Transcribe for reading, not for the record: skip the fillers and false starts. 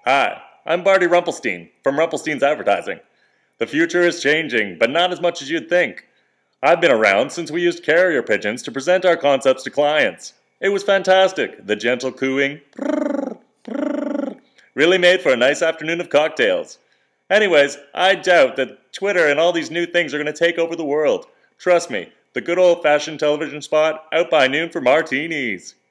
Hi, I'm Barty Rumpelstein from Rumpelstein's Advertising. The future is changing, but not as much as you'd think. I've been around since we used carrier pigeons to present our concepts to clients. It was fantastic. The gentle cooing really made for a nice afternoon of cocktails. Anyways, I doubt that Twitter and all these new things are going to take over the world. Trust me, the good old-fashioned television spot, out by noon for martinis.